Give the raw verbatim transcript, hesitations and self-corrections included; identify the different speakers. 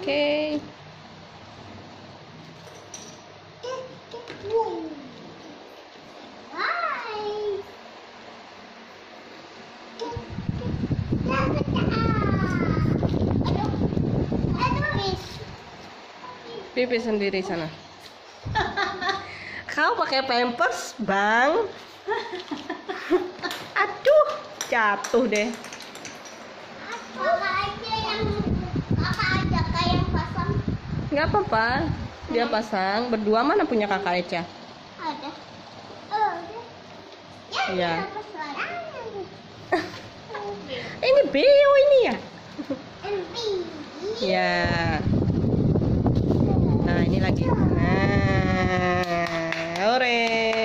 Speaker 1: Oke. Pipis sendiri sana. Kau pakai pampers, Bang? Aduh, jatuh deh.
Speaker 2: Kakak aja yang kakak aja kayak yang pasang.
Speaker 1: Nggak apa-apa, dia pasang. Berdua mana punya kakak Eca?
Speaker 2: Ada. Oh, ya.
Speaker 1: Iya.
Speaker 2: Kenapa suaranya?
Speaker 1: Ini Beo ini ya?
Speaker 2: M P.
Speaker 1: Ya. Nah, ini lagi. Nah, ore.